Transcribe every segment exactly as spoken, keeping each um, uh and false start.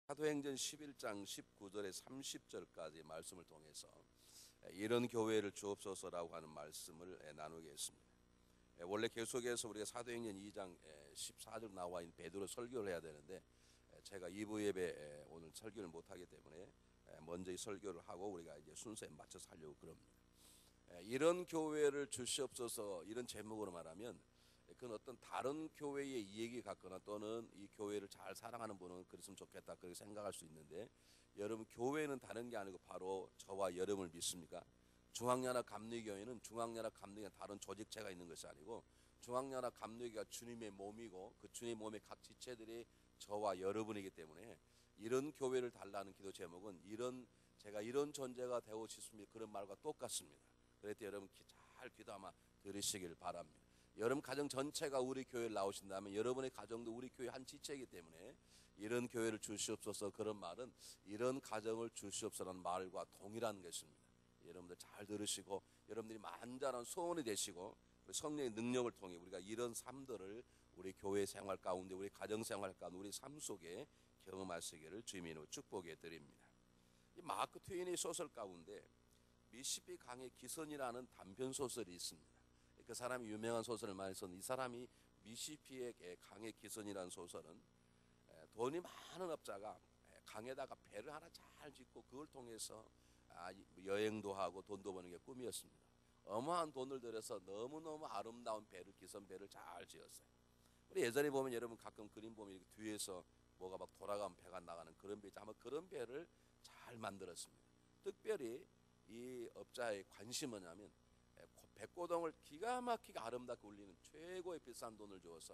사도행전 십일 장 십구 절에 삼십 절까지 말씀을 통해서 이런 교회를 주옵소서라고 하는 말씀을 나누겠습니다. 원래 계속해서 우리가 사도행전 이 장 십사 절 나와 있는 베드로 설교를 해야 되는데 제가 이 부 예배 오늘 설교를 못하기 때문에 먼저 이 설교를 하고 우리가 이제 순서에 맞춰서 하려고 그럽니다. 이런 교회를 주시옵소서, 이런 제목으로 말하면 그건 어떤 다른 교회의 이야기 같거나 또는 이 교회를 잘 사랑하는 분은 그랬으면 좋겠다 그렇게 생각할 수 있는데, 여러분 교회는 다른 게 아니고 바로 저와 여러분을 믿습니까? 중앙연합 감리교회는 중앙연합 감리교회 다른 조직체가 있는 것이 아니고 중앙연합 감리교회가 주님의 몸이고 그 주님의 몸의 각 지체들이 저와 여러분이기 때문에 이런 교회를 달라는 기도 제목은 이런 제가 이런 존재가 되고 싶습니다 그런 말과 똑같습니다. 그럴 때 여러분 잘 귀도 아마 들으시길 바랍니다. 여러분 가정 전체가 우리 교회를 나오신다면 여러분의 가정도 우리 교회 한 지체이기 때문에 이런 교회를 주시옵소서, 그런 말은 이런 가정을 주시옵소서라는 말과 동일한 것입니다. 여러분들 잘 들으시고 여러분들이 만전한 소원이 되시고 성령의 능력을 통해 우리가 이런 삶들을 우리 교회 생활 가운데, 우리 가정 생활 가운데, 우리 삶 속에 경험하시기를 주님의 이름으로 축복해 드립니다. 이 마크 트웨인의 소설 가운데 미시시피 강의 기선이라는 단편 소설이 있습니다. 그 사람이 유명한 소설을 많이 썼는데 이 사람이 미시시피의 강의 기선이라는 소설은 돈이 많은 업자가 강에다가 배를 하나 잘 짓고 그걸 통해서 여행도 하고 돈도 버는 게 꿈이었습니다. 어마어마한 돈을 들여서 너무너무 아름다운 배를, 기선배를 잘 지었어요. 우리 예전에 보면 여러분 가끔 그림 보면 이렇게 뒤에서 뭐가 막 돌아가면 배가 나가는 그런 배, 아마 그런 배를 잘 만들었습니다. 특별히 이 업자의 관심은 뭐냐면 백고동을 기가 막히게 아름답게 울리는 최고의 비싼 돈을 주어서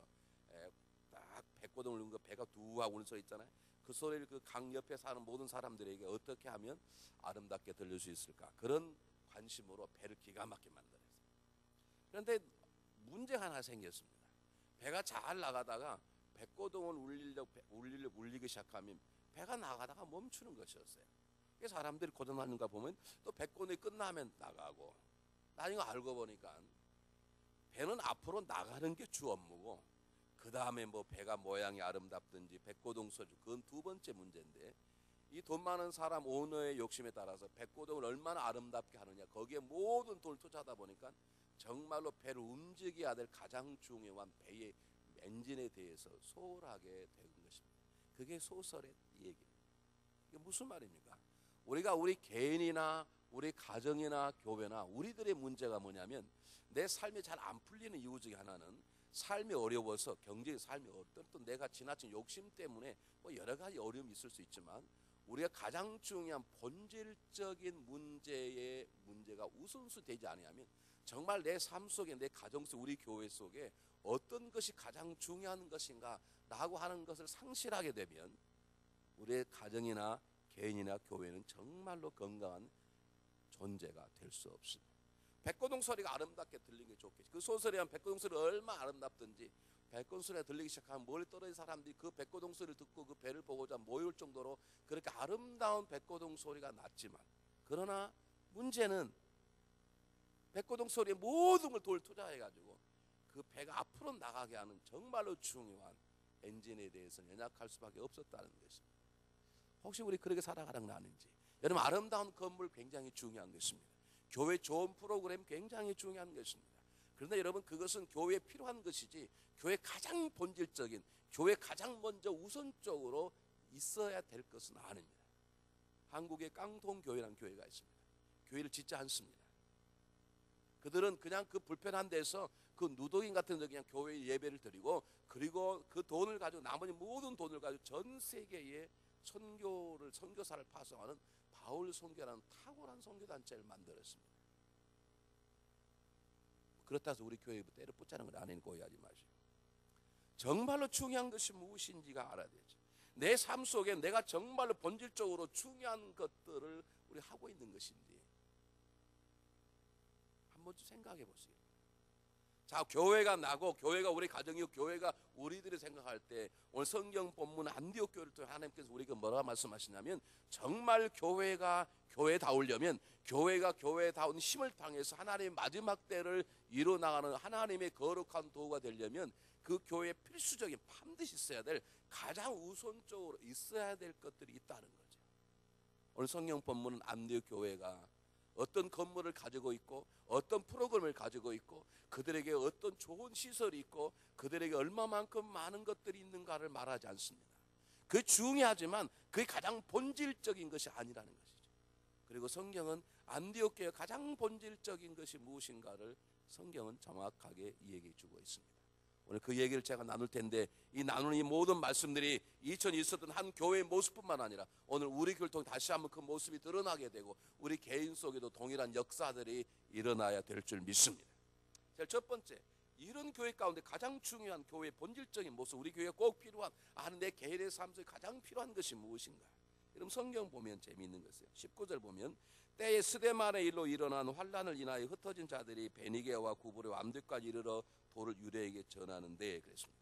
딱 백고동을 울리는 거, 배가 두하고 우는 소리 있잖아요. 그 소리를 그 강 옆에 사는 모든 사람들에게 어떻게 하면 아름답게 들릴 수 있을까, 그런 관심으로 배를 기가 막히게 만들었어요. 그런데 문제가 하나 생겼습니다. 배가 잘 나가다가 백고동을 울리려, 울리려, 울리기 시작하면 배가 나가다가 멈추는 것이었어요. 사람들이 고전하는 거 보면 또 백고동이 끝나면 나가고, 나중에 알고 보니까 배는 앞으로 나가는 게 주 업무고 그 다음에 뭐 배가 모양이 아름답든지 백고동 소주, 그건 두 번째 문제인데, 이 돈 많은 사람 오너의 욕심에 따라서 백고동을 얼마나 아름답게 하느냐, 거기에 모든 돈을 투자하다 보니까 정말로 배를 움직여야 될 가장 중요한 배의 엔진에 대해서 소홀하게 된 것입니다. 그게 소설의 얘기예요. 이게 무슨 말입니까? 우리가 우리 개인이나 우리 가정이나 교회나 우리들의 문제가 뭐냐면, 내 삶이 잘 안 풀리는 이유 중에 하나는 삶이 어려워서, 경제의 삶이 어떤 또 내가 지나친 욕심 때문에 뭐 여러 가지 어려움이 있을 수 있지만, 우리가 가장 중요한 본질적인 문제의 문제가 우선수 되지 않으면 정말 내 삶 속에, 내 가정 속, 우리 교회 속에 어떤 것이 가장 중요한 것인가 라고 하는 것을 상실하게 되면 우리의 가정이나 개인이나 교회는 정말로 건강한 존재가 될 수 없습니다. 백고동 소리가 아름답게 들리는 게 좋겠지. 그 소설에 한 백고동 소리가 얼마나 아름답든지 백고동 소리가 들리기 시작하면 멀리 떨어진 사람들이 그 백고동 소리를 듣고 그 배를 보고자 모일 정도로 그렇게 아름다운 백고동 소리가 났지만, 그러나 문제는 백고동 소리에 모든 걸 돌 투자해가지고 그 배가 앞으로 나가게 하는 정말로 중요한 엔진에 대해서 연약할 수밖에 없었다는 것입니다. 혹시 우리 그렇게 살아가는 건 아닌지. 여러분, 아름다운 건물 굉장히 중요한 것입니다. 교회 좋은 프로그램 굉장히 중요한 것입니다. 그런데 여러분, 그것은 교회에 필요한 것이지 교회 가장 본질적인, 교회 가장 먼저 우선적으로 있어야 될 것은 아닙니다. 한국에 깡통교회라는 교회가 있습니다. 교회를 짓지 않습니다. 그들은 그냥 그 불편한 데서 그 누더기 같은 데 그냥 교회 예배를 드리고, 그리고 그 돈을 가지고, 나머지 모든 돈을 가지고 전 세계에 선교를, 선교사를 파송하는 바울 선교라는 탁월한 선교단체를 만들었습니다. 그렇다고 해서 우리 교회에 때려 붙자는 건 아니니까 오해하지 마시고, 정말로 중요한 것이 무엇인지가 알아야 되죠. 내 삶 속에 내가 정말로 본질적으로 중요한 것들을 우리 하고 있는 것인지 한번 생각해 보세요. 자, 교회가 나고 교회가 우리 가정이고 교회가 우리들이 생각할 때, 오늘 성경 본문 안디옥 교회를 통해 하나님께서 우리에게 뭐라 말씀하시냐면, 정말 교회가 교회다우려면, 교회가 교회다운 힘을 통해서 하나님의 마지막 때를 이뤄나가는 하나님의 거룩한 도구가 되려면 그 교회에 필수적인 반드시 있어야 될 가장 우선적으로 있어야 될 것들이 있다는 거죠. 오늘 성경 본문은 안디옥 교회가 어떤 건물을 가지고 있고 어떤 프로그램을 가지고 있고 그들에게 어떤 좋은 시설이 있고 그들에게 얼마만큼 많은 것들이 있는가를 말하지 않습니다. 그게 중요하지만 그게 가장 본질적인 것이 아니라는 것이죠. 그리고 성경은 안디옥 교회의 가장 본질적인 것이 무엇인가를 성경은 정확하게 얘기해 주고 있습니다. 오늘 그 얘기를 제가 나눌 텐데 이 나누는 이 모든 말씀들이 이천에 있었던 한 교회의 모습뿐만 아니라 오늘 우리 교회를 통해 다시 한번 그 모습이 드러나게 되고 우리 개인 속에도 동일한 역사들이 일어나야 될 줄 믿습니다. 제일 첫 번째, 이런 교회 가운데 가장 중요한 교회의 본질적인 모습, 우리 교회에 꼭 필요한, 아, 내 개인의 삶 속에 가장 필요한 것이 무엇인가? 여러분 성경 보면 재미있는 것이에요. 십구 절 보면 때에 스데만의 일로 일어난 환란을 인하여 흩어진 자들이 베니게와 구브르 암들까지 이르러 도를 유대에게 전하는데 그랬습니다.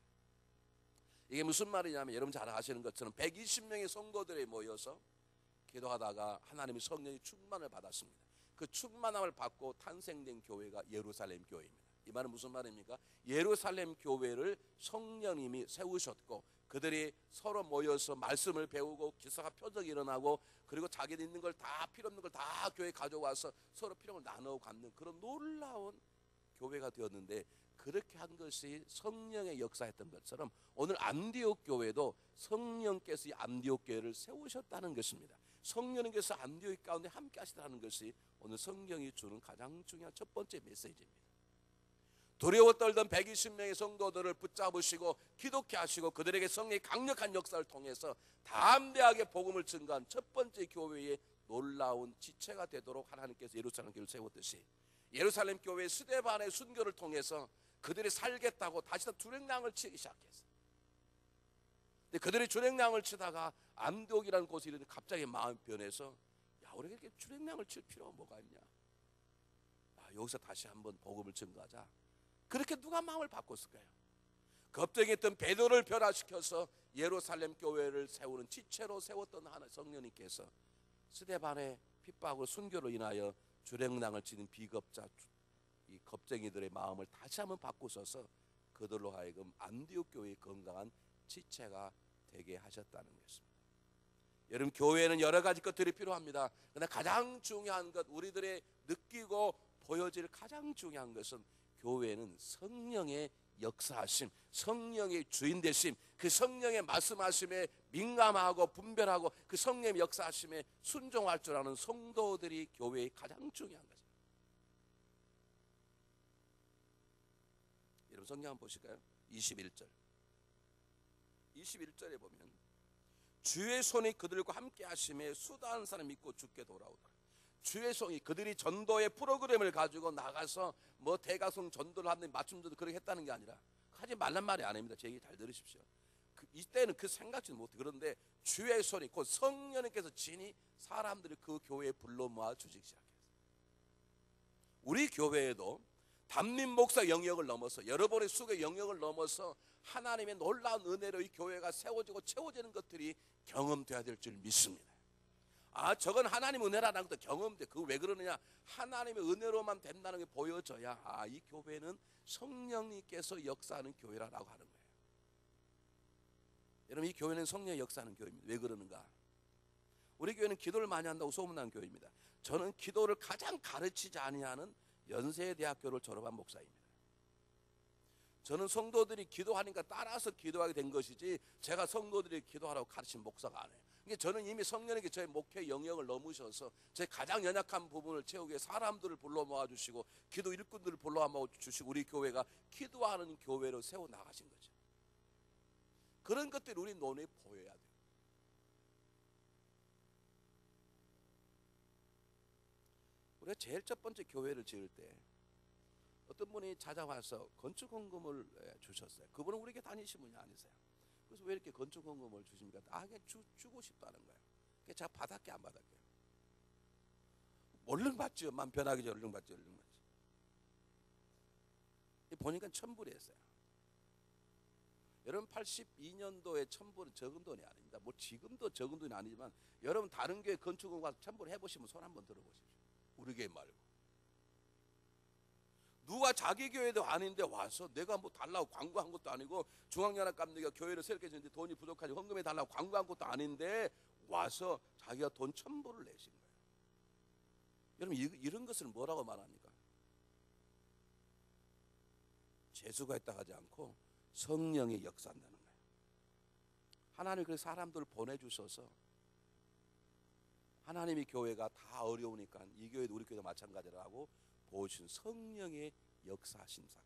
이게 무슨 말이냐면 여러분 잘 아시는 것처럼 백이십 명의 성도들이 모여서 기도하다가 하나님의 성령의 충만을 받았습니다. 그 충만함을 받고 탄생된 교회가 예루살렘 교회입니다. 이 말은 무슨 말입니까? 예루살렘 교회를 성령님이 세우셨고 그들이 서로 모여서 말씀을 배우고 기사가 표적이 일어나고 그리고 자기들 있는 걸 다 필요 없는 걸 다 교회에 가져와서 서로 필요를 나누어 갖는 그런 놀라운 교회가 되었는데 그렇게 한 것이 성령의 역사였던 것처럼 오늘 안디옥 교회도 성령께서 이 안디옥 교회를 세우셨다는 것입니다. 성령님께서 안디옥 가운데 함께 하시다는 것이 오늘 성경이 주는 가장 중요한 첫 번째 메시지입니다. 두려워 떨던 백이십 명의 성도들을 붙잡으시고 기독케 하시고 그들에게 성령의 강력한 역사를 통해서 담대하게 복음을 증거한 첫 번째 교회의 놀라운 지체가 되도록 하나님께서 예루살렘 교회를 세웠듯이 예루살렘 교회의 스데반의 순교를 통해서 그들이 살겠다고 다시 주랭랑을 치기 시작했어요. 근데 그들이 주랭랑을 치다가 안디옥이라는 곳에 이르니 갑자기 마음이 변해서 야, 우리가 이렇게 주랭랑을 칠 필요가 뭐가 있냐? 아, 여기서 다시 한번 복음을 증거하자. 그렇게 누가 마음을 바꿨을까요? 겁쟁했던 베드로를 변화시켜서 예루살렘 교회를 세우는 지체로 세웠던 하나 성령님께서 스데반의 핍박으로 순교로 인하여 주랭랑을 치는 비겁자 이 겁쟁이들의 마음을 다시 한번 바꾸셔서 그들로 하여금 안디옥 교회의 건강한 지체가 되게 하셨다는 것입니다. 여러분 교회는 여러 가지 것들이 필요합니다. 그러나 가장 중요한 것 우리들의 느끼고 보여질 가장 중요한 것은 교회는 성령의 역사하심, 성령의 주인 되심, 그 성령의 말씀하심에 민감하고 분별하고 그 성령의 역사하심에 순종할 줄 아는 성도들이 교회의 가장 중요한 것입니다. 여러분 성경 한번 보실까요? 이십일 절 이십일 절에 보면 주의 손이 그들과 함께 하심에 수다한 사람 믿고 죽게 돌아오더라. 주의 손이 그들이 전도의 프로그램을 가지고 나가서 뭐 대가성 전도를 하는 맞춤전도 그렇게 했다는 게 아니라 하지 말란 말이 아닙니다. 제 얘기 잘 들으십시오. 그, 이때는 그 생각지도 못해. 그런데 주의 손이 곧 성령님께서 진히 사람들을 그 교회에 불러 모아 주시기 시작했어요. 우리 교회에도 담임 목사 영역을 넘어서 여러분의 수의 영역을 넘어서 하나님의 놀라운 은혜로 이 교회가 세워지고 채워지는 것들이 경험돼야 될 줄 믿습니다. 아, 저건 하나님 은혜라는 것도 경험돼. 그거 왜 그러느냐? 하나님의 은혜로만 된다는 게 보여져야 아, 이 교회는 성령님께서 역사하는 교회라고 하는 거예요. 여러분 이 교회는 성령의 역사하는 교회입니다. 왜 그러는가? 우리 교회는 기도를 많이 한다고 소문난 교회입니다. 저는 기도를 가장 가르치지 아니하는 연세대학교를 졸업한 목사입니다. 저는 성도들이 기도하니까 따라서 기도하게 된 것이지 제가 성도들이 기도하라고 가르친 목사가 아니에요. 이게 저는 이미 성령님께 저의 목회 영역을 넘으셔서 제 가장 연약한 부분을 채우기 위해 사람들을 불러 모아주시고 기도 일꾼들을 불러 모아주시고 우리 교회가 기도하는 교회로 세워나가신 거죠. 그런 것들이 우리 눈에 보여야 돼요. 우리가 제일 첫 번째 교회를 지을 때 어떤 분이 찾아와서 건축헌금을 주셨어요. 그분은 우리 교회 다니신 분이 아니세요. 그래서 왜 이렇게 건축헌금을 주십니까? 아, 그냥 주, 주고 싶다는 거예요. 그래서 제가 받았게 안 받았게. 얼른 받죠. 맘 편하게 얼른 받죠. 얼른 받죠. 보니까 천불이었어요. 여러분 팔십이 년도에 천불은 적은 돈이 아닙니다. 뭐 지금도 적은 돈이 아니지만 여러분 다른 교회 건축헌금 가서 천불 해보시면 손 한번 들어보십시오. 우리 교회 말고. 누가 자기 교회도 아닌데 와서 내가 뭐 달라고 광고한 것도 아니고 중앙연합 감독이가 교회를 새롭게 짓는데 돈이 부족하지 헌금해 달라고 광고한 것도 아닌데 와서 자기가 돈 천불을 내신 거예요. 여러분 이런 것을 뭐라고 말합니까? 재수가 있다 하지 않고 성령의 역사한다는 거예요. 하나님이 그 사람들을 보내주셔서 하나님이 교회가 다 어려우니까 이 교회도 우리 교회도 마찬가지라고 보여주신 성령의 역사하신 사건.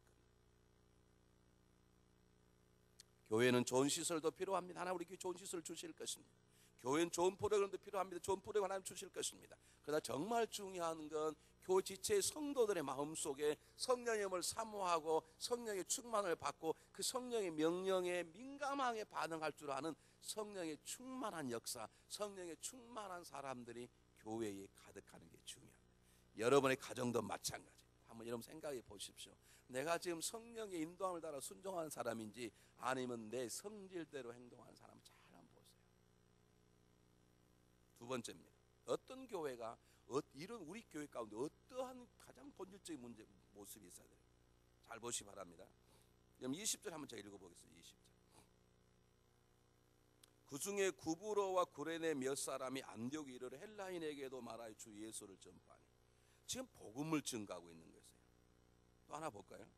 교회는 좋은 시설도 필요합니다. 하나님 우리 교회 좋은 시설 주실 것입니다. 교회는 좋은 프로그램도 필요합니다. 좋은 프로그램 하나님 주실 것입니다. 그러나 정말 중요한 건 교회 지체의 성도들의 마음속에 성령의 힘을 사모하고 성령의 충만을 받고 그 성령의 명령에 민감하게 반응할 줄 아는 성령의 충만한 역사, 성령의 충만한 사람들이 교회에 가득하는 게 중요합니다. 여러분의 가정도 마찬가지. 한번 여러분 생각해 보십시오. 내가 지금 성령의 인도함을 따라 순종하는 사람인지 아니면 내 성질대로 행동하는 사람 잘 한번 보세요. 두 번째입니다. 어떤 교회가 이런 우리 교회 가운데 어떠한 가장 본질적인 문제 모습이 있어야 돼요. 잘 보시기 바랍니다. 그럼 이십 절 한번 제가 읽어보겠습니다. 이십 절. 그 중에 구브로와 구레네 몇 사람이 안디옥에 이르러 헬라인에게도 말하여 주 예수를 전파하니 지금 복음을 증가하고 있는 것이에요. 또 하나 볼까요?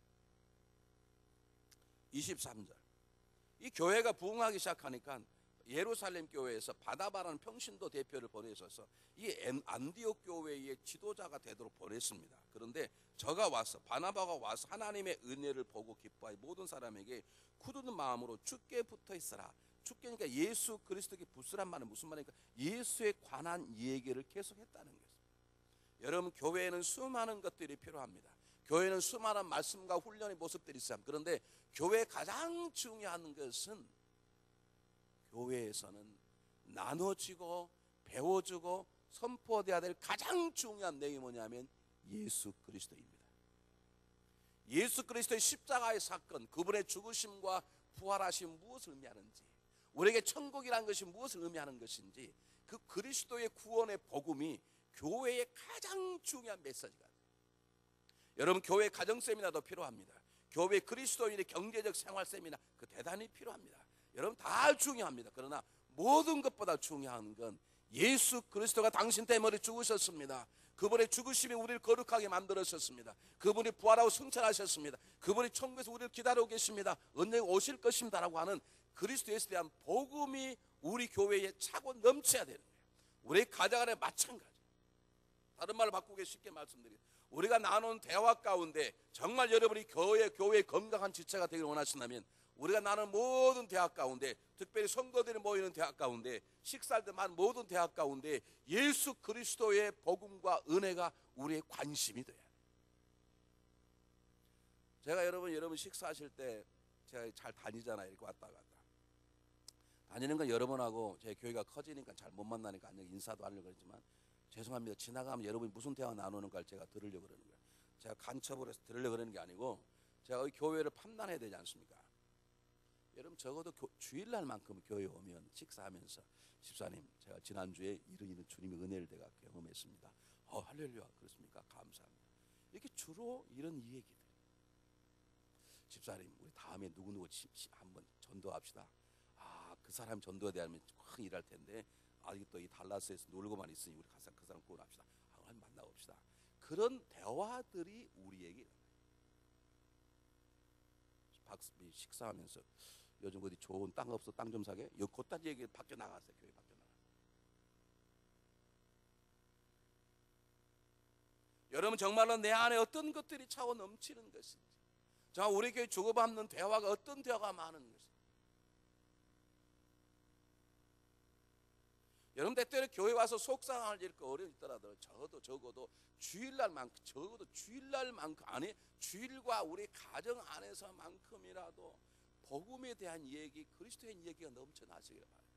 이십삼 절. 이 교회가 부흥하기 시작하니까 예루살렘 교회에서 바나바라는 평신도 대표를 보내셔서 이 안디옥 교회의 지도자가 되도록 보냈습니다. 그런데 저가 와서 바나바가 와서 하나님의 은혜를 보고 기뻐하여 모든 사람에게 굳은 마음으로 주께 붙어 있으라. 주께니까 예수 그리스도께 붙으란 말은 무슨 말입니까? 예수에 관한 얘기를 계속했다는 것입니다. 여러분 교회에는 수많은 것들이 필요합니다. 교회는 수많은 말씀과 훈련의 모습들이 있어요. 그런데 교회에 가장 중요한 것은 교회에서는 나눠지고 배워주고 선포되어야 될 가장 중요한 내용이 뭐냐면 예수 그리스도입니다. 예수 그리스도의 십자가의 사건, 그분의 죽으심과 부활하심 무엇을 의미하는지, 우리에게 천국이라는 것이 무엇을 의미하는 것인지, 그 그리스도의 구원의 복음이 교회의 가장 중요한 메시지가 돼요. 여러분 교회 가정 세미나도 필요합니다. 교회 그리스도인의 경제적 생활 세미나 그 대단히 필요합니다. 여러분 다 중요합니다. 그러나 모든 것보다 중요한 건 예수 그리스도가 당신 때문에 죽으셨습니다. 그분의 죽으심이 우리를 거룩하게 만들어셨습니다. 그분이 부활하고 승천하셨습니다. 그분이 천국에서 우리를 기다리고 계십니다. 언제 오실 것입니다 라고 하는 그리스도 예수에 대한 복음이 우리 교회에 차고 넘쳐야 되는 거예요. 우리 가정 안에 마찬가지. 다른 말로 바꾸게 쉽게 말씀드리겠습니다. 우리가 나눈 대화 가운데 정말 여러분이 교회, 교회의 건강한 지체가 되기를 원하신다면 우리가 나눈 모든 대화 가운데, 특별히 성도들이 모이는 대화 가운데, 식사할 때 많은 모든 대화 가운데 예수 그리스도의 복음과 은혜가 우리의 관심이 돼야 돼요. 제가 여러분 여러분 식사하실 때 제가 잘 다니잖아요. 이렇게 왔다 갔다 다니는 건 여러분하고 제 교회가 커지니까 잘 못 만나니까 안녕 인사도 하려고 그랬지만 죄송합니다. 지나가면 여러분이 무슨 대화 나누는가를 제가 들으려고 그러는 거예요. 제가 간첩을 해서 들으려고 그러는 게 아니고 제가 이 교회를 판단해야 되지 않습니까? 여러분 적어도 교, 주일날만큼 교회 오면 식사하면서 집사님 제가 지난주에 이런 이런 주님의 은혜를 내가 경험했습니다. 어 할렐루야 그렇습니까? 감사합니다. 이렇게 주로 이런 얘기들. 집사님 우리 다음에 누구누구 한번 전도합시다. 아 그 사람 전도에 대하면 큰 일할 텐데 아직도 이 달라스에서 놀고만 있으니 우리 가서 그 사람 구원합시다. 아, 한번 만나봅시다. 그런 대화들이 우리에게 박스 식사하면서 요즘 어디 좋은 땅 없어 땅 좀 사게? 여기 곧다 얘기 밖에 나갔어요. 교회 밖에 나갔어요. 여러분 정말로 내 안에 어떤 것들이 차고 넘치는 것인지, 정말 우리 교회 주고받는 대화가 어떤 대화가 많은 것인지. 여러분 때때로 교회 와서 속상할 일 어려운 있더라도 적어도 적어도 주일날만큼 적어도 주일날만큼 아니 주일과 우리 가정 안에서만큼이라도 복음에 대한 얘기, 그리스도의 얘기가 넘쳐나시길 바랍니다.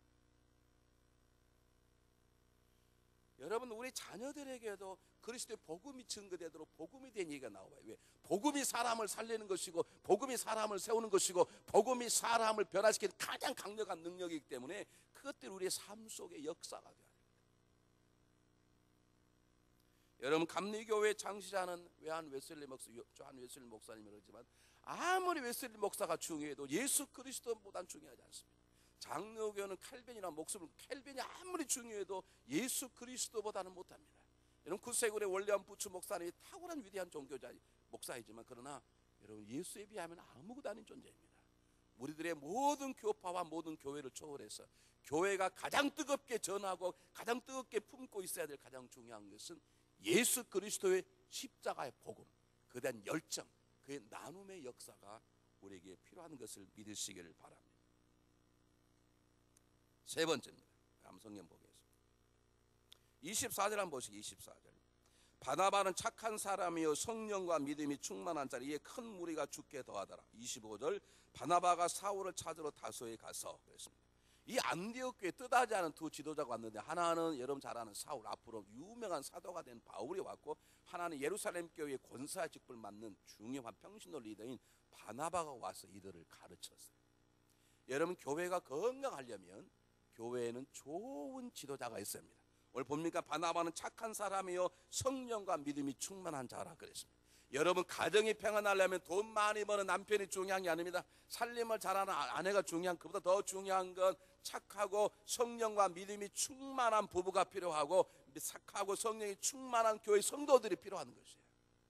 여러분 우리 자녀들에게도 그리스도의 복음이 증거되도록 복음에 대한 얘기가 나와요. 왜? 복음이 사람을 살리는 것이고 복음이 사람을 세우는 것이고 복음이 사람을 변화시키는 가장 강력한 능력이기 때문에 그것들이 우리의 삶 속의 역사가 돼야 됩니다. 여러분 감리교회 창시자는 외한 웨슬리 목사, 조한 웨슬리 목사님이 그러지만 아무리 웨슬리 목사가 중요해도 예수 그리스도보단 중요하지 않습니다. 장로교는 칼빈이나 목숨을 칼빈이 아무리 중요해도 예수 그리스도보다는 못합니다. 여러분 구세군의 원리안 부추 목사님이 탁월한 위대한 종교자 목사이지만 그러나 여러분 예수에 비하면 아무것도 아닌 존재입니다. 우리들의 모든 교파와 모든 교회를 초월해서 교회가 가장 뜨겁게 전하고 가장 뜨겁게 품고 있어야 될 가장 중요한 것은 예수 그리스도의 십자가의 복음, 그에 대한 열정, 그의 나눔의 역사가 우리에게 필요한 것을 믿으시기를 바랍니다. 세 번째입니다. 다음 성경 보겠습니다. 이십사 절 한번 보시기. 이십사 절. 바나바는 착한 사람이요 성령과 믿음이 충만한 자라. 이에 큰 무리가 죽게 더하더라. 이십오 절. 바나바가 사울을 찾으러 다소에 가서 그랬습니다. 이 안디옥 교회 뜻하지 않은 두 지도자가 왔는데 하나는 여러분 잘 아는 사울, 앞으로 유명한 사도가 된 바울이 왔고 하나는 예루살렘 교회의 권사 직분을 맡는 중요한 평신도 리더인 바나바가 와서 이들을 가르쳤어요. 여러분 교회가 건강하려면 교회에는 좋은 지도자가 있어야 합니다. 오늘 봅니까? 바나바는 착한 사람이요 성령과 믿음이 충만한 자라 그랬습니다. 여러분 가정이 평안하려면 돈 많이 버는 남편이 중요한 게 아닙니다. 살림을 잘하는 아내가 중요한, 그보다 더 중요한 건 착하고 성령과 믿음이 충만한 부부가 필요하고 착하고 성령이 충만한 교회 성도들이 필요한 것이에요.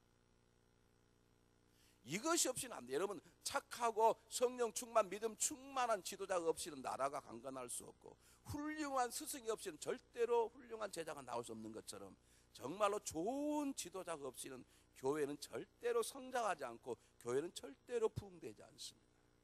이것이 없이는 안 돼요. 여러분 착하고 성령 충만, 믿음 충만한 지도자가 없이는 나라가 강건할 수 없고 훌륭한 스승이 없이는 절대로 훌륭한 제자가 나올 수 없는 것처럼 정말로 좋은 지도자가 없이는 교회는 절대로 성장하지 않고 교회는 절대로 부흥되지 않습니다.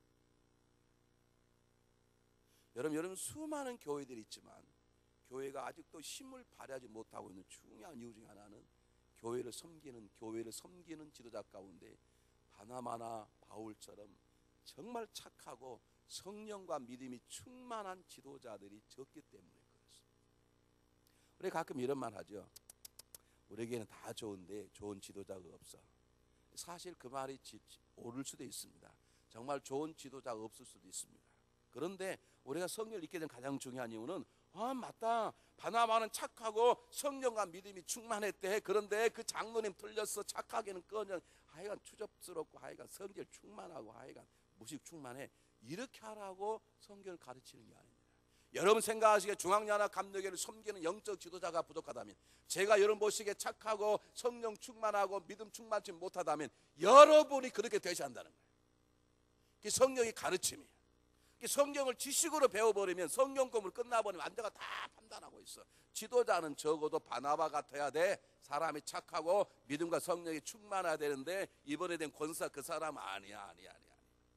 여러분, 여러분 수많은 교회들이 있지만 교회가 아직도 힘을 발휘하지 못하고 있는 중요한 이유 중에 하나는 교회를 섬기는 교회를 섬기는 지도자 가운데 바나바나 바울처럼 정말 착하고 성령과 믿음이 충만한 지도자들이 적기 때문에 그렇습니다. 우리 가끔 이런 말 하죠. 우리에게는 다 좋은데 좋은 지도자가 없어. 사실 그 말이 옳을 수도 있습니다. 정말 좋은 지도자가 없을 수도 있습니다. 그런데 우리가 성령을 읽게 된 가장 중요한 이유는 아 맞다, 바나바는 착하고 성령과 믿음이 충만했대. 그런데 그 장로님 틀렸어. 착하게는커녕 하여간 추접스럽고 하여간 성질 충만하고 하여간 무식 충만해. 이렇게 하라고 성경을 가르치는 게 아닙니다. 여러분 생각하시기에 중앙연합 감리교회를 섬기는 영적 지도자가 부족하다면, 제가 여러분 보시기에 착하고 성령 충만하고 믿음 충만치 못하다면 여러분이 그렇게 되셔야 한다는 거예요. 그게 성령의 가르침이에요. 성경을 지식으로 배워버리면 성경 공부를 끝나버리면 안대가 다 판단하고 있어. 지도자는 적어도 바나바 같아야 돼. 사람이 착하고 믿음과 성령이 충만해야 되는데 이번에 된 권사 그 사람 아니야 아니야 아니야.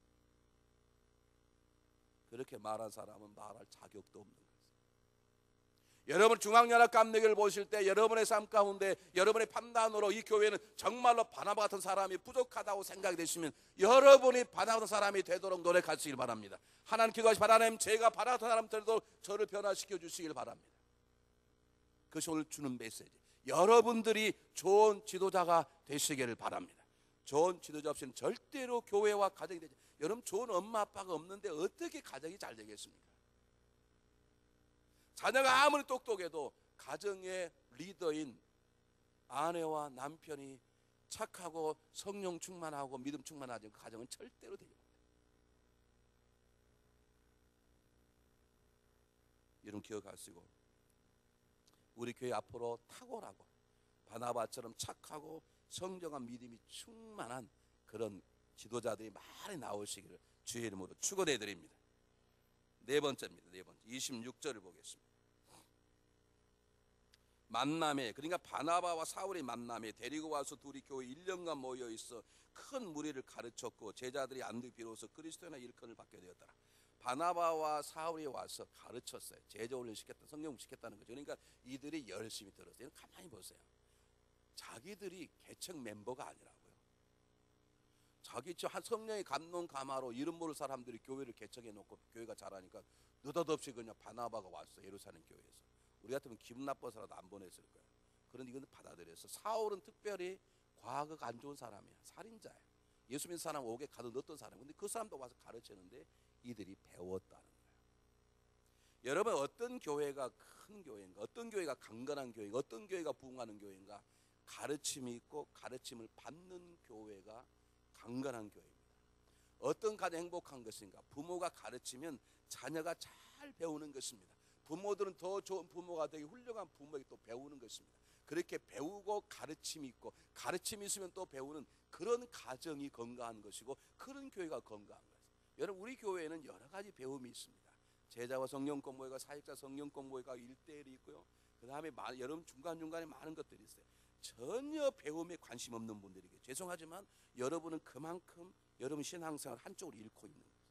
그렇게 말한 사람은 말할 자격도 없는 거예요. 여러분 중앙연합 감리교회를 보실 때 여러분의 삶 가운데 여러분의 판단으로 이 교회는 정말로 바나바 같은 사람이 부족하다고 생각이 되시면 여러분이 바나바 같은 사람이 되도록 노력하시길 바랍니다. 하나님 기도하시 바라님, 제가 바나바 같은 사람들도 저를 변화시켜 주시길 바랍니다. 그것이 오늘 주는 메시지. 여러분들이 좋은 지도자가 되시기를 바랍니다. 좋은 지도자 없이는 절대로 교회와 가정이 되지. 여러분 좋은 엄마 아빠가 없는데 어떻게 가정이 잘 되겠습니까? 자녀가 아무리 똑똑해도 가정의 리더인 아내와 남편이 착하고 성령 충만하고 믿음 충만하지 그 가정은 절대로 되지 못해요. 여러분 기억하시고 우리 교회 앞으로 탁월하고 바나바처럼 착하고 성령과 믿음이 충만한 그런 지도자들이 많이 나오시기를 주의 이름으로 축원해 드립니다. 네 번째입니다. 네 번째 이십육 절을 보겠습니다. 만남에, 그러니까 바나바와 사울의 만남에 데리고 와서 둘이 교회 일 년간 모여 있어 큰 무리를 가르쳤고 제자들이 안디 비로소 그리스도나 일꾼을 받게 되었더라. 바나바와 사울이 와서 가르쳤어요. 제자 훈련 시켰다, 성경 시켰다는 거죠. 그러니까 이들이 열심히 들었어요. 가만히 보세요. 자기들이 개척 멤버가 아니라고요. 자기 한 성령의 감동 감화로 이름 모를 사람들이 교회를 개척해 놓고 교회가 잘하니까 느닷없이 그냥 바나바가 왔어. 예루살렘 교회에서. 우리 같으면 기분 나빠서라도 안 보냈을 거야. 그런데 이건 받아들였어. 사울은 특별히 과거가 안 좋은 사람이야. 살인자야. 예수 믿는 사람 옥에 가둬 넣었던 사람. 근데 그 사람도 와서 가르치는데 이들이 배웠다는 거예요. 여러분 어떤 교회가 큰 교회인가, 어떤 교회가 강건한 교회인가, 어떤 교회가 부흥하는 교회인가, 가르침이 있고 가르침을 받는 교회가 강건한 교회입니다. 어떤 가장 행복한 것인가? 부모가 가르치면 자녀가 잘 배우는 것입니다. 부모들은 더 좋은 부모가 되기 훌륭한 부모에게 또 배우는 것입니다. 그렇게 배우고 가르침이 있고 가르침이 있으면 또 배우는 그런 가정이 건강한 것이고 그런 교회가 건강한 것입니다. 여러분, 우리 교회에는 여러 가지 배움이 있습니다. 제자와 성령 공부회가, 사역자 성령 공부회가 일대일이 있고요. 그 다음에 여러분 중간중간에 많은 것들이 있어요. 전혀 배움에 관심 없는 분들에게 죄송하지만 여러분은 그만큼 여러분 신앙생활 한쪽으로 잃고 있는 거예요.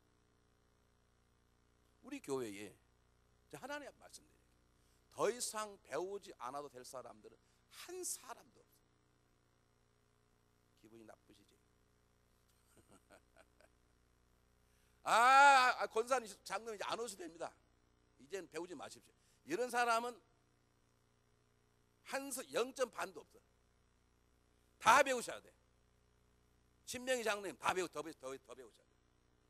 우리 교회에 하나님 앞에 말씀드려요. 더 이상 배우지 않아도 될 사람들은 한 사람도 없어요. 기분이 나쁘시지? 아, 권사님 장로님 이제 안 오셔도 됩니다. 이제는 배우지 마십시오. 이런 사람은 한 영 점 반도 없어. 다 배우셔야 돼. 신명희 장로님 다 배우 더, 더, 더 배우셔야 돼.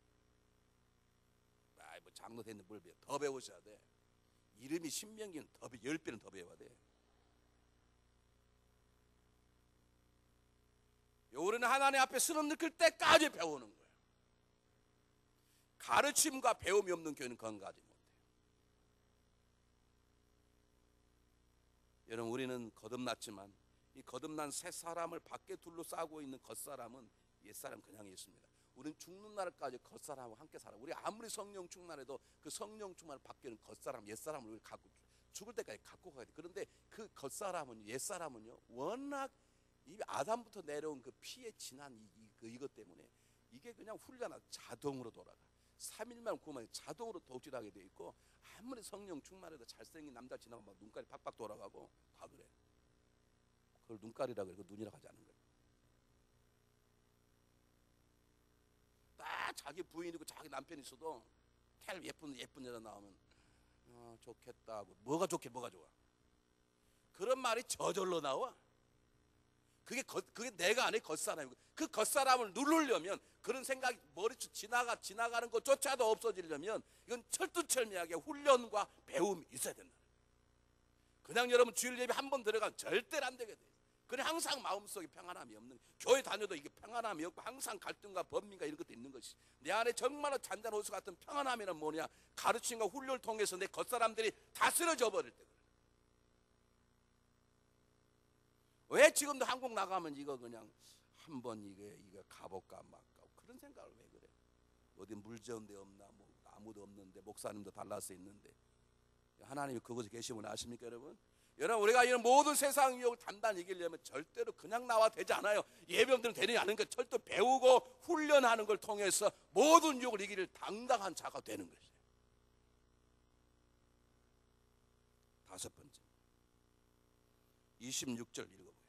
아, 뭐 장로 됐는데 뭘 배워? 더 배우셔야 돼. 이름이 신명기는 더 열 배는 더 배워야 돼. 우리는 하나님 앞에 스름 느낄 때까지 배우는 거예요. 가르침과 배움이 없는 교회는 건강하지 못해요. 여러분, 우리는 거듭났지만 이 거듭난 새 사람을 밖에 둘러싸고 있는 겉사람은 옛사람 그냥 있습니다. 우리는 죽는 날까지 겉사람과 함께 살아. 우리 아무리 성령 충만해도 그 성령 충만 밖에는 겉사람, 옛사람을 우리 갖고 죽을 때까지 갖고 가야 돼. 그런데 그 겉사람은 옛사람은요 워낙 이 아담부터 내려온 그 피에 진한 이, 이, 그 이것 때문에 이게 그냥 훈련하다 자동으로 돌아가. 삼 일만 구우면 자동으로 도질하게 돼 있고 아무리 성령 충만해도 잘생긴 남자 지나가면 막 눈깔이 팍팍 돌아가고 다 그래. 그걸 눈깔이라고 그래. 눈이라고 하지 않는 거예요. 딱 자기 부인이고 자기 남편이 있어도 텔 예쁜 예쁜 여자 나오면 아, 좋겠다 하고 뭐가 좋게 뭐가 좋아. 그런 말이 저절로 나와. 그게 겉, 그게 내가 아닌 겉사람이고 그 겉사람을 누르려면 그런 생각이 머리쳐 지나가 지나가는 것조차도 없어지려면 이건 철두철미하게 훈련과 배움이 있어야 된다. 그냥 여러분 주일 예배 한 번 들어가면 절대로 안 되게 돼. 그래 항상 마음속에 평안함이 없는, 교회 다녀도 이게 평안함이 없고 항상 갈등과 범민과 이런 것도 있는 것이, 내 안에 정말로 잔잔 호수 같은 평안함이란 뭐냐? 가르침과 훈련을 통해서 내 겉사람들이 다 쓰러져 버릴 때. 왜 지금도 한국 나가면 이거 그냥 한번 이게 이거 가볼까 말까 그런 생각을 왜 그래? 어디 물 좋은 데 없나? 뭐 아무도 없는데 목사님도 달라서 있는데 하나님이 그곳에 계시면 아십니까 여러분? 여러분, 우리가 이런 모든 세상 유혹을 단단히 이기려면 절대로 그냥 나와 되지 않아요. 예배원들은 되지 않으니까 절대 배우고 훈련하는 걸 통해서 모든 유혹을 이기를 당당한 자가 되는 것이에요. 다섯 번째, 이십육 절 읽어보겠습니다.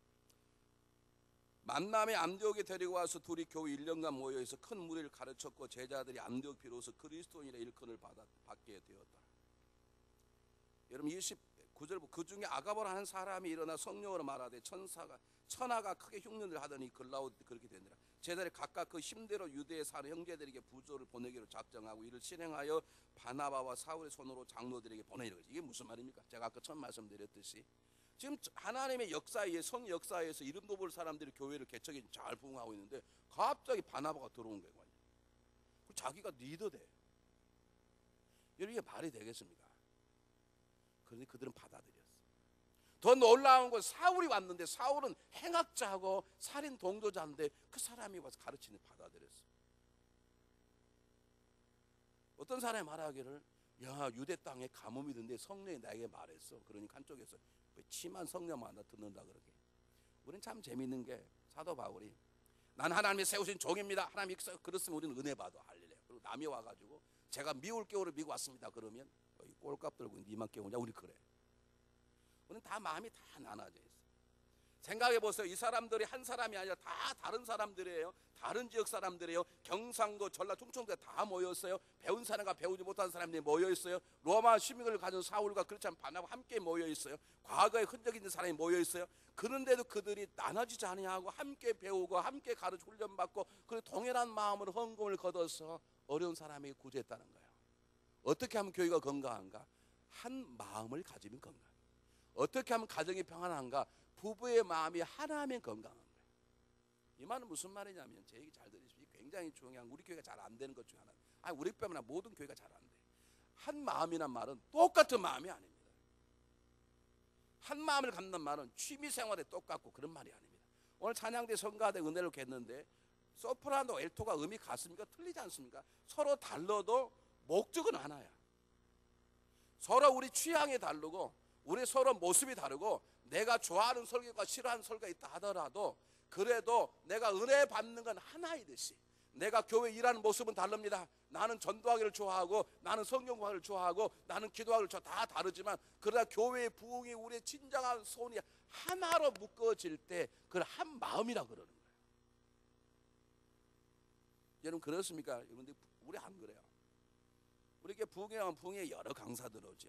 만남에 안디옥에 데리고 와서 둘이 겨우 일 년간 모여서 큰 무리를 가르쳤고 제자들이 안디옥 비로소 그리스도인이라 일컬을 받게 되었다. 여러분, 이십구 절 그 중에 아가보라는 사람이 일어나 성령으로 말하되 천사가 천하가 크게 흉년을 하더니 글라우드 그렇게 되니라. 제자들이 각각 그 힘대로 유대에 사는 형제들에게 부조를 보내기로 작정하고 이를 실행하여 바나바와 사울의 손으로 장로들에게 보내기로. 이게 무슨 말입니까? 제가 아까 처음 말씀드렸듯이 지금 하나님의 역사에 성 역사에서 이름도 볼 사람들이 교회를 개척에 잘 부응하고 있는데 갑자기 바나바가 들어온 거예요. 자기가 리더 돼. 여러분, 이게 말이 되겠습니까? 그런데 그들은 받아들였어. 더 놀라운 건 사울이 왔는데 사울은 행악자하고 살인 동조자인데 그 사람이 와서 가르치는 받아들였어. 어떤 사람이 말하기를 야, 유대 땅에 가뭄이 든데 성령이 나에게 말했어. 그러니까 한쪽에서 치만 성령만 나 듣는다 그러게. 우리는 참 재밌는 게 사도 바울이 난 하나님이 세우신 종입니다. 하나님이 그랬으면 우리는 은혜 받아 할렐루야. 그리고 남이 와가지고 제가 미울 겨울을 미고 왔습니다. 그러면 꼴값 들고 니만 깨우냐? 우리 그래. 우리는 다 마음이 다 나눠져 있어. 생각해 보세요. 이 사람들이 한 사람이 아니라 다 다른 사람들이에요. 다른 지역 사람들이에요. 경상도, 전라, 충청도에 다 모였어요. 배운 사람과 배우지 못한 사람들이 모여 있어요. 로마 시민을 가진 사울과 그렇지 않은 바나바 함께 모여 있어요. 과거에 흔적 있는 사람이 모여 있어요. 그런데도 그들이 나눠지지 아니하고 함께 배우고 함께 가르쳐 훈련받고 그리고 동일한 마음으로 헌금을 걷어서 어려운 사람에게 구제했다는 거예요. 어떻게 하면 교회가 건강한가? 한 마음을 가지면 건강. 어떻게 하면 가정이 평안한가? 부부의 마음이 하나면 건강한 거예요. 이 말은 무슨 말이냐면, 제 얘기 잘 들으십시오. 굉장히 중요한, 우리 교회가 잘 안 되는 것 중에 하나. 아니, 우리 교회나 모든 교회가 잘 안 돼. 한 마음이란 말은 똑같은 마음이 아닙니다. 한 마음을 갖는 말은 취미 생활에 똑같고 그런 말이 아닙니다. 오늘 찬양대 성가대 은혜를 겠는데 소프라노, 엘토가 음이 같습니까? 틀리지 않습니까? 서로 달라도 목적은 하나야. 서로 우리 취향이 다르고 우리 서로 모습이 다르고 내가 좋아하는 설교가 싫어하는 설교가 있다 하더라도 그래도 내가 은혜 받는 건 하나이듯이 내가 교회 일하는 모습은 다릅니다. 나는 전도하기를 좋아하고 나는 성경 공부를 좋아하고 나는 기도하기를 좋아, 다 다르지만 그러나 교회의 부흥이 우리의 진정한 손이 하나로 묶어질 때 그걸 한 마음이라 그러는 거예요. 여러분 그렇습니까? 여러분들 우리 안 그래요. 우리 교회 부흥에 가면 부흥에 여러 강사들 오죠.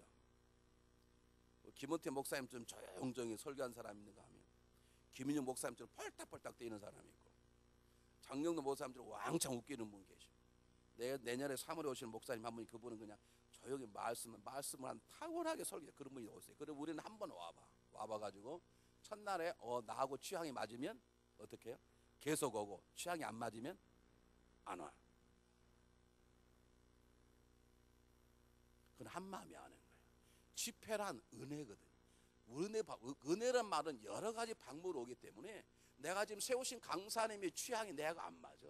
김원태 목사님 좀 조용조용히 설교한 사람 있는가 하면 김인영 목사님처럼 펄딱펄딱 뛰는 사람이 있고 장영도 목사님처럼 왕창 웃기는 분 계시고 내, 내년에 삼월에 오시는 목사님 한 분이 그분은 그냥 조용히 말씀을 말씀을 한 탁월하게 설교 그런 분이 오세요. 그럼 우리는 한번 와봐 와봐가지고 첫날에 어 나하고 취향이 맞으면 어떻게 해요? 계속 오고 취향이 안 맞으면 안 와. 그건 한 마음이 하는 거예요. 집회란 은혜거든. 은혜, 은혜란 말은 여러 가지 방법으로 오기 때문에 내가 지금 세우신 강사님의 취향이 내가 안 맞아.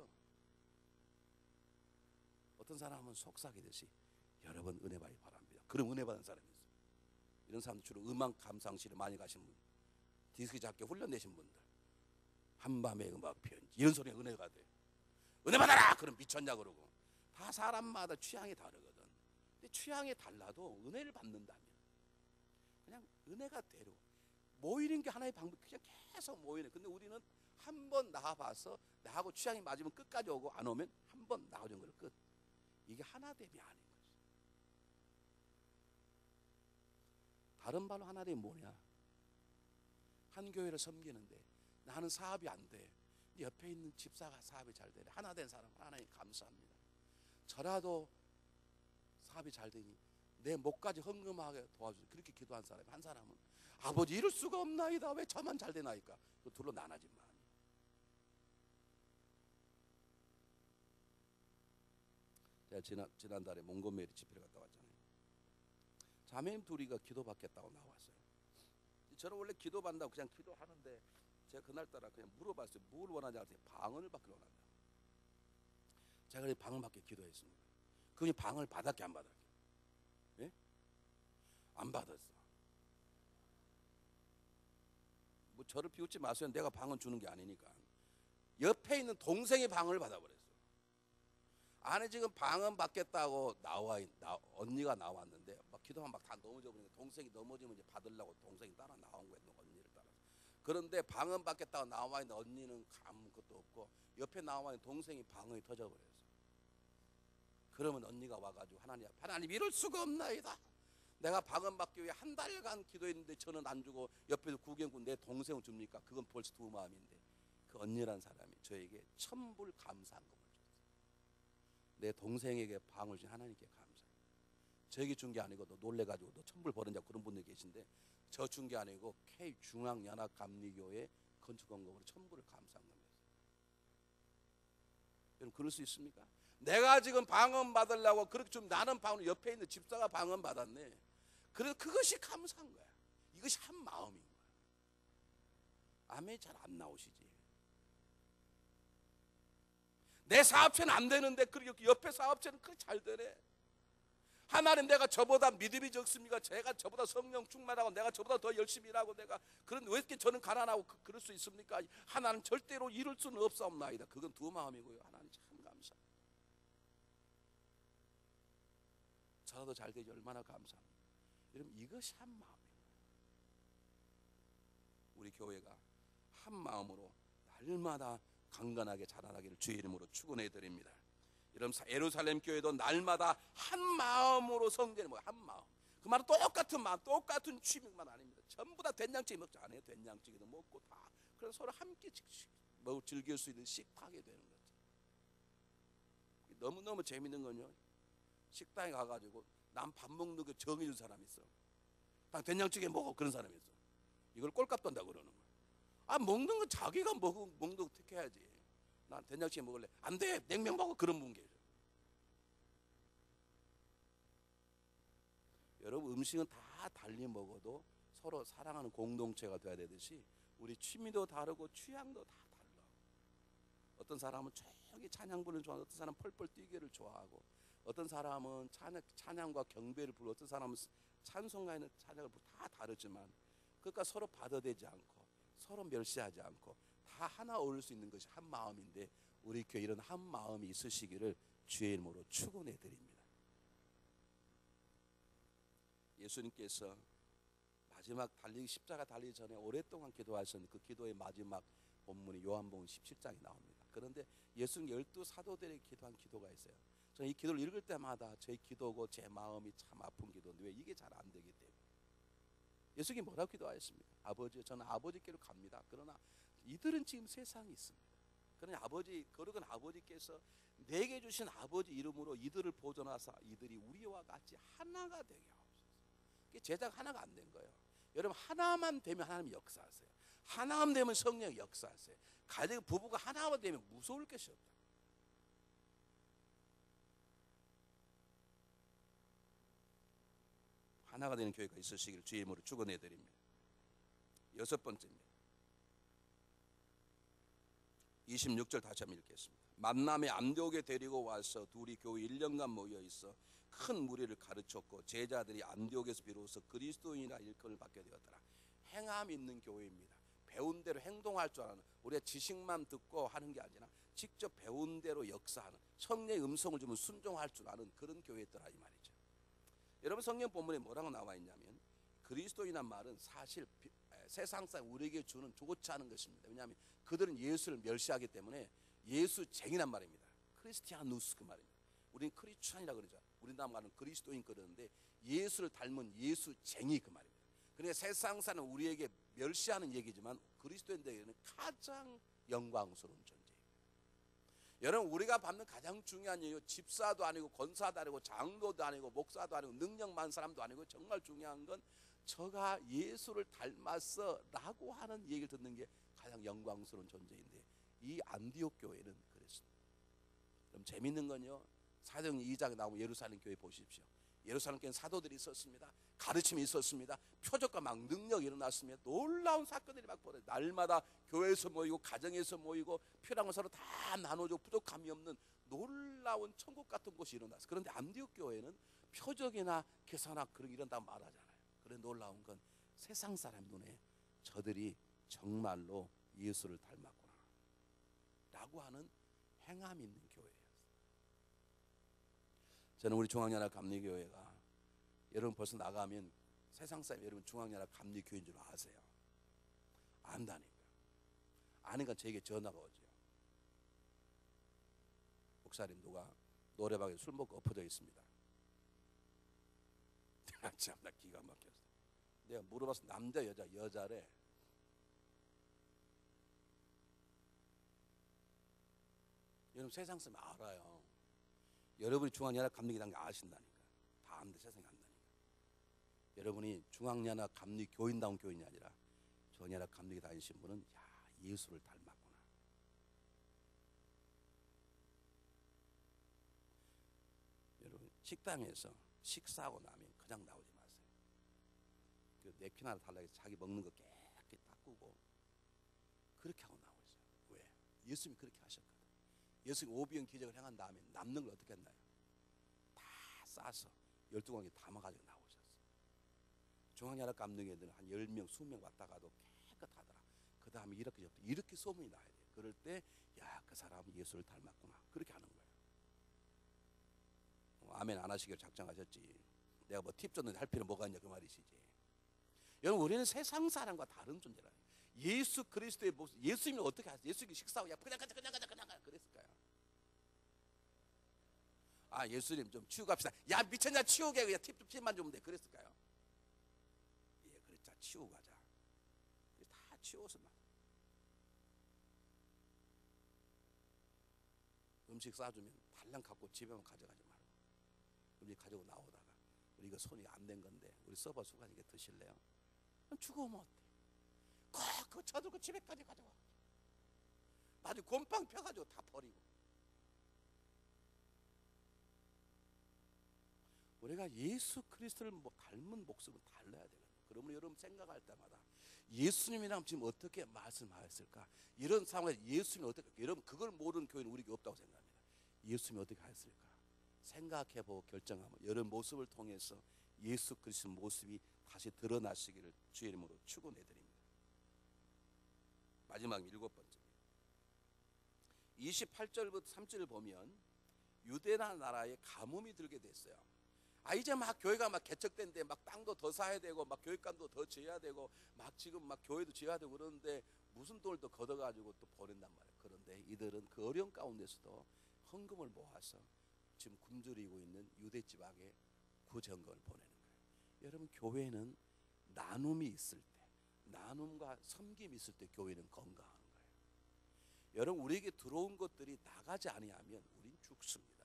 어떤 사람은 속삭이듯이 여러 번 은혜 받기 바랍니다. 그럼 은혜 받은 사람이 있어요. 이런 사람들 주로 음악 감상실에 많이 가신 분, 디스크 잡기 훈련되신 분들, 한밤의 음악 편지 이런 소리가 은혜가 돼. 은혜 받아라! 그럼 미쳤냐 그러고. 다 사람마다 취향이 다르거든. 근데 취향이 달라도 은혜를 받는다면 그냥 은혜가 되려 모이는 게 하나의 방법. 그냥 계속 모이는. 근데 우리는 한 번 나가봐서 나하고 취향이 맞으면 끝까지 오고 안 오면 한 번 나가준 걸 끝. 이게 하나됨이 아닌 거지. 다른 말로 하나됨이 뭐냐? 한 교회를 섬기는데 나는 사업이 안 돼. 옆에 있는 집사가 사업이 잘 되네. 하나 된 사람 하나님 감사합니다. 저라도 사업이 잘 되니 내 목까지 헌금하게 도와주세요. 그렇게 기도한 사람이 한 사람은 아버지 이럴 수가 없나이다. 왜 저만 잘 되나이까? 그 둘로 나눠진 마음이. 제가 지난, 지난달에 몽고메리 집회를 갔다 왔잖아요. 자매님 둘이가 기도받겠다고 나왔어요. 저는 원래 기도받는다고 그냥 기도하는데 제가 그날따라 그냥 물어봤어요. 뭘 원하냐 했더니 방언을 받기로 원한다. 제가 그래서 방언 받기 기도했습니다. 그분이 방언을 받았게 안 받았게? 예? 안 받았어. 뭐 저를 비웃지 마세요. 내가 방언 주는 게 아니니까. 옆에 있는 동생이 방언을 받아버렸어. 안에 지금 방언 받겠다고 나와 나, 언니가 나왔는데 막 기도하면 막 다 넘어져 버리니까 동생이 넘어지면 이제 받으려고 동생이 따라 나온 거예요. 언니를 따라. 그런데 방언 받겠다고 나와 있는 언니는 아무것도 없고 옆에 나와 있는 동생이 방언이 터져버렸어. 그러면 언니가 와가지고 하나님 앞에 하나님 이럴 수가 없나이다. 내가 방언 받기 위해 한 달간 기도했는데 저는 안 주고 옆에서 구경꾼 내 동생을 줍니까? 그건 벌써 두 마음인데 그 언니란 사람이 저에게 천불 감사한금을 줬어요. 내 동생에게 방을 준 하나님께 감사해요. 저에게 준 게 아니고 너 놀래가지고 너 천불 버렸냐고 그런 분들 계신데 저 준 게 아니고 K 중앙연합감리교회 건축원금으로 천불을 감사한금 했어요. 여러분 그럴 수 있습니까? 내가 지금 방언 받으려고 그렇게 좀 나는 방언 옆에 있는 집사가 방언 받았네. 그래서 그것이 감사한 거야. 이것이 한 마음인 거야. 아멘이 잘 안 나오시지. 내 사업체는 안 되는데 그렇게 옆에 사업체는 그렇게 잘 되네. 하나님 내가 저보다 믿음이 적습니까? 제가 저보다 성령 충만하고 내가 저보다 더 열심히 일하고 내가 그런데 왜 이렇게 저는 가난하고 그, 그럴 수 있습니까? 하나님 절대로 이룰 수는 없사옵나이다. 그건 두 마음이고요. 하나님 참 감사. 저라도 잘 되지 얼마나 감사합니다. 여러분 이것이 한 마음이에요. 우리 교회가 한 마음으로 날마다 강건하게 자라나기를 주의 이름으로 축원해 드립니다. 여러분 예루살렘 교회도 날마다 한 마음으로 성전에 모여 한 마음. 그 말은 똑같은 마음, 똑같은 취미만 아닙니다. 전부 다 된장찌개 먹지 않아요. 된장찌개도 먹고 다. 그래서 서로 함께 뭐 즐길 수 있는 식탁이 되는 거죠. 너무 너무 재밌는 건요. 식당에 가가지고 난 밥 먹는 거 정해준 사람이 있어. 딱 된장찌개 먹어 그런 사람이 있어. 이걸 꼴값 돈다 그러는 거야. 아, 먹는 거 자기가 먹, 먹는 거 택해야지. 난 된장찌개 먹을래. 안 돼. 냉면 먹어. 그런 분 계셔. 여러분, 음식은 다 달리 먹어도 서로 사랑하는 공동체가 돼야 되듯이 우리 취미도 다르고 취향도 다 달라. 어떤 사람은 조용히 찬양 부르는 좋아하고, 어떤 사람은 펄펄 뛰기를 좋아하고, 어떤 사람은 찬양, 찬양과 경배를 부르고, 어떤 사람은 찬송가 있는 찬양을 부르고, 다 다르지만 그러니까 서로 받아들이지 않고 서로 멸시하지 않고 다 하나 어울릴 수 있는 것이 한 마음인데, 우리 교회 이런 한 마음이 있으시기를 주의 이름으로 축원해 드립니다. 예수님께서 마지막 달리기 십자가 달리기 전에 오랫동안 기도하셨는데 그 기도의 마지막 본문이 요한복음 십칠 장이 나옵니다. 그런데 예수님 열두 사도들에게 기도한 기도가 있어요. 저는 이 기도를 읽을 때마다 제 기도고 제 마음이 참 아픈 기도인데 왜 이게 잘 안 되기 때문에. 예수님이 뭐라고 기도하셨습니까? 아버지, 저는 아버지께로 갑니다. 그러나 이들은 지금 세상에 있습니다. 그러나 아버지, 거룩한 아버지께서 내게 주신 아버지 이름으로 이들을 보존하사 이들이 우리와 같이 하나가 되게 하옵소서. 제자가 하나가 안 된 거예요. 여러분, 하나만 되면 하나님 역사하세요. 하나만 되면 성령 역사하세요. 가정 부부가 하나만 되면 무서울 것이 없다. 하나가 되는 교회가 있으시기를 주의 이름으로 축원해 드립니다. 여섯 번째입니다. 이십육 절 다시 한번 읽겠습니다. 만남에 안디옥에 데리고 와서 둘이 교회 일 년간 모여 있어 큰 무리를 가르쳤고 제자들이 안디옥에서 비로소 그리스도인이라 일컬을 받게 되었더라. 행함 있는 교회입니다. 배운 대로 행동할 줄 아는, 우리가 지식만 듣고 하는 게 아니라 직접 배운 대로 역사하는, 성령의 음성을 주면 순종할 줄 아는 그런 교회였더라 이 말이죠. 여러분, 성경 본문에 뭐라고 나와 있냐면 그리스도인이란 말은 사실 세상상 우리에게 주는 좋지 않은 것입니다. 왜냐하면 그들은 예수를 멸시하기 때문에 예수쟁이란 말입니다. 크리스티아누스 그 말입니다. 우리는 크리스찬이라고 그러죠. 우리나라 말은 그리스도인 그러는데 예수를 닮은 예수쟁이 그 말입니다. 그러니까 세상사는 우리에게 멸시하는 얘기지만 그리스도인들에게는 가장 영광스러운 존재입니다. 여러분, 우리가 받는 가장 중요한 이유, 집사도 아니고 권사도 아니고 장로도 아니고 목사도 아니고 능력 많은 사람도 아니고, 정말 중요한 건 저가 예수를 닮았어 라고 하는 얘기를 듣는 게 가장 영광스러운 존재인데, 이 안디옥 교회는 그랬습니다. 그럼 재밌는 건요, 사도행전 이 장에 나오면 예루살렘 교회 보십시오. 예루살렘 교회는 사도들이 있었습니다. 가르침이 있었습니다. 표적과 막 능력이 일어났습니다. 놀라운 사건들이 막 벌어져요. 날마다 교회에서 모이고 가정에서 모이고 필요한 걸 서로 다 나눠주고 부족함이 없는 놀라운 천국 같은 곳이 일어났어요. 그런데 안디옥 교회는 표적이나 계산이나 그런 게 일어난다고 말하잖아요. 그런데 놀라운 건 세상 사람 눈에 저들이 정말로 예수를 닮았구나 라고 하는 행함 있는 교회예요. 저는 우리 중앙연합 감리교회가, 여러분 벌써 나가면 세상 사람 여러분 중앙연합 감리교회인 줄 아세요? 안다니까. 아니까 저에게 전화가 오죠. 목사님, 누가 노래방에 술 먹고 엎어져 있습니다. 참나 기가 막혔어. 내가 물어봤어. 남자 여자 여자래. 여러분, 세상 사람 알아요. 여러분이 중앙연합 감리교회라는 거 아신다니까. 다 아는데 세상에 안다니까. 여러분이 중앙연합 감리 교인다운 교인이 아니라 중앙연합 감리교회 다니신 분은 야, 예수를 닮았구나. 여러분, 식당에서 식사하고 나면 그냥 나오지 마세요. 그 냅킨 하나 달라고 해서 자기 먹는 거 깨끗이 닦고 그렇게 하고 나오세요. 왜? 예수님이 그렇게 하셨거든. 예수님 오병 기적을 행한 다음에 남는 걸 어떻게 했나요? 다 싸서 열두 공기 담아가지고 나오셨어요. 중앙연합 감리교회들은 한 열 명, 이십 명 왔다가도 깨끗하더라. 그 다음에 이렇게 이렇게 소문이 나야 돼요. 그럴 때 야, 그 사람은 예수를 닮았구나. 그렇게 하는 거예요. 어, 아멘 안 하시기로 작정하셨지. 내가 뭐 팁 줬는데 할 필요 뭐가 있냐 그 말이시지. 여러분, 우리는 세상 사람과 다른 존재라. 예수 그리스도의 모습, 예수님은 어떻게 하세요? 예수님이 식사하고 야 그냥 가자 그냥 가자 그냥 가자 그랬을까요? 아, 예수님 좀 치우고 갑시다. 야, 미쳤냐, 치우게, 그냥 팁, 팁만 주면 돼. 그랬을까요? 예, 그랬자, 치우고 가자. 다 치워서 막 음식 싸주면 달랑 갖고 집에만 가져가지 말고 음식 가지고 나오다가 우리 이거 손이 안 된 건데 우리 서버 수간이게 드실래요? 그럼 죽으면 어때? 꼭 그 차도 그 집에까지 가져와. 나중에 곰팡 펴가지고 다 버리고. 우리가 예수 그리스도를 뭐 닮은 목숨을 달라야 되거든요. 그러면 여러분 생각할 때마다 예수님이랑 지금 어떻게 말씀하였을까? 이런 상황에서 예수님이 어떻게, 여러분 그걸 모르는 교회는 우리가 없다고 생각합니다. 예수님이 어떻게 하였을까? 생각해보고 결정하면 여러분 모습을 통해서 예수 그리스도 모습이 다시 드러나시기를 주의 이름으로 축원해드립니다. 마지막 일곱 번째, 이십팔 절부터 삼 절을 보면 유대나 나라에 가뭄이 들게 됐어요. 아 이제 막 교회가 막 개척된데 막 땅도 더 사야 되고 막 교육관도 더 지어야 되고 막 지금 막 교회도 지어야 되고 그러는데 무슨 돈을 또 걷어가지고 또 보낸단 말이에요. 그런데 이들은 그 어려운 가운데서도 헌금을 모아서 지금 굶주리고 있는 유대 지방에 구제헌금을 보내는 거예요. 여러분 교회는 나눔이 있을 때, 나눔과 섬김이 있을 때 교회는 건강한 거예요. 여러분 우리에게 들어온 것들이 나가지 아니하면 우린 죽습니다.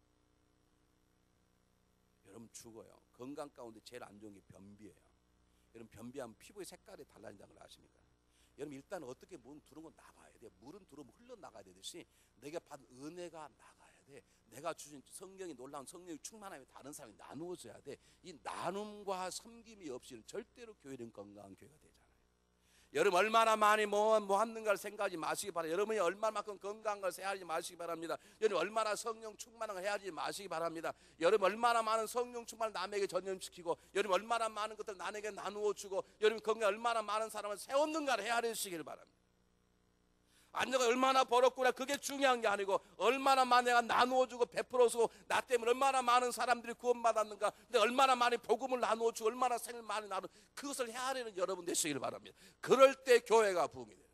여러분 죽어요. 건강 가운데 제일 안 좋은 게 변비예요. 여러분 변비하면 피부의 색깔이 달라진다는 걸 아십니까? 여러분 일단 어떻게 물 들어온 건 나가야 돼. 물은 들어오면 흘러나가야 되듯이 내가 받은 은혜가 나가야 돼. 내가 주신 성경이 놀라운 성령이 충만하면 다른 사람이 나누어져야 돼. 이 나눔과 섬김이 없이는 절대로 교회는 건강한 교회가 되잖아요. 여러분 얼마나 많이 뭐, 뭐 하는가를 생각하지 마시기 바랍니다. 여러분이 얼마만큼 건강한 걸 생각하지 마시기 바랍니다. 여러분 얼마나 성령 충만한 걸 해야지 마시기 바랍니다. 여러분 얼마나 많은 성령 충만을 남에게 전염시키고 여러분 얼마나 많은 것들을 남에게 나누어 주고 여러분 건강에 얼마나 많은 사람을 세웠는가를 헤아리시길 바랍니다. 안 내가 얼마나 벌었구나 그게 중요한 게 아니고 얼마나 많이 내가 나누어주고 베풀어주고 나 때문에 얼마나 많은 사람들이 구원받았는가, 근데 얼마나 많이 복음을 나누어주고 얼마나 생을 많이 나누어, 그것을 헤아리는 여러분 되시길 바랍니다. 그럴 때 교회가 부흥이 돼요.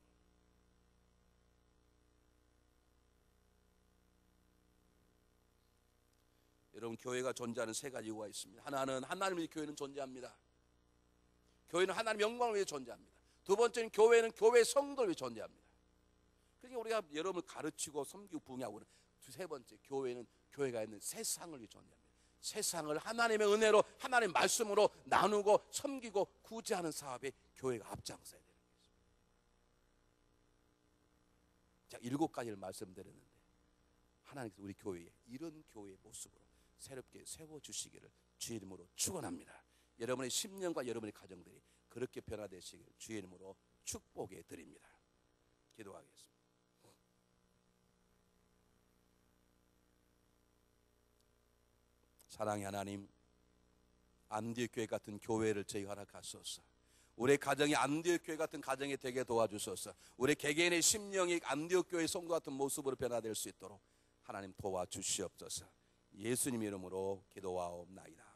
여러분 교회가 존재하는 세 가지 이유가 있습니다. 하나는 하나님의 교회는 존재합니다. 교회는 하나님 영광을 위해 존재합니다. 두 번째는 교회는 교회 성도를 위해 존재합니다. 그러니까 우리가 여러분을 가르치고 섬기고 부흥하고 세 번째, 교회는 교회가 있는 세상을 위해 존재합니다. 세상을 하나님의 은혜로 하나님의 말씀으로 나누고 섬기고 구제하는 사업에 교회가 앞장서야 되는 것입니다. 자, 일곱 가지를 말씀드렸는데 하나님께서 우리 교회에 이런 교회의 모습으로 새롭게 세워주시기를 주의 이름으로 축원합니다. 여러분의 심령과 여러분의 가정들이 그렇게 변화되시기를 주의 이름으로 축복해 드립니다. 기도하겠습니다. 사랑의 하나님, 안디옥 교회 같은 교회를 저희 허락하소서. 우리 가정이 안디옥 교회 같은 가정이 되게 도와주소서. 우리 개개인의 심령이 안디옥 교회 성도 같은 모습으로 변화될 수 있도록 하나님 도와주시옵소서. 예수님 이름으로 기도하옵나이다.